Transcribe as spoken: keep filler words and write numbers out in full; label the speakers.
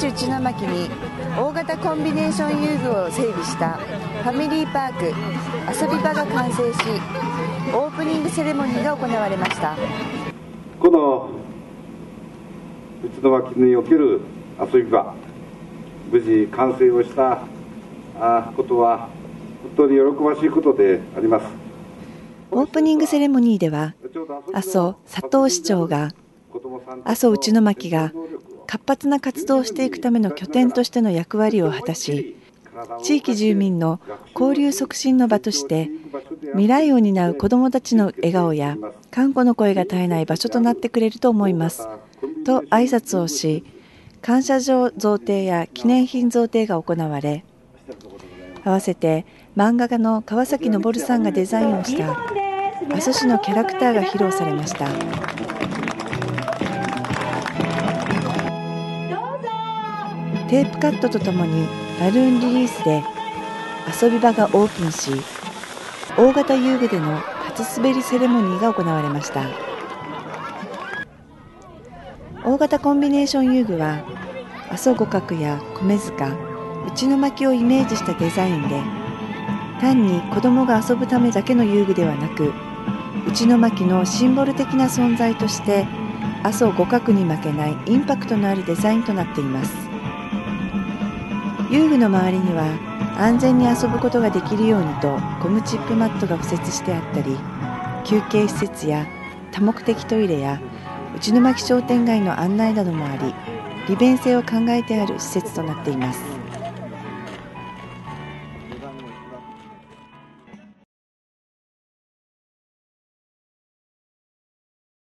Speaker 1: 市内巻に大型コンビネーション遊具を整備したファミリーパーク遊び場が完成し、オープニングセレモニーが行われました。
Speaker 2: この内巻における遊び場、無事完成をしたことは本当に喜ばしいことであります。
Speaker 1: オープニングセレモニーでは、阿蘇佐藤市長が阿蘇内巻が活発な活動をしていくための拠点としての役割を果たし、地域住民の交流促進の場として未来を担う子どもたちの笑顔や看護の声が絶えない場所となってくれると思いますと挨拶をし、感謝状贈呈や記念品贈呈が行われ、合わせて漫画家の川崎昇さんがデザインをした阿蘇市のキャラクターが披露されました。テープカットとともにバルーンリリースで遊び場がオープンし、大型遊具での初滑りセレモニーが行われました。大型コンビネーション遊具は阿蘇五角や米塚、内巻をイメージしたデザインで、単に子どもが遊ぶためだけの遊具ではなく、内巻のシンボル的な存在として阿蘇五角に負けないインパクトのあるデザインとなっています。遊具の周りには安全に遊ぶことができるようにとゴムチップマットが敷設してあったり、休憩施設や多目的トイレや内巻商店街の案内などもあり、利便性を考えてある施設となっています。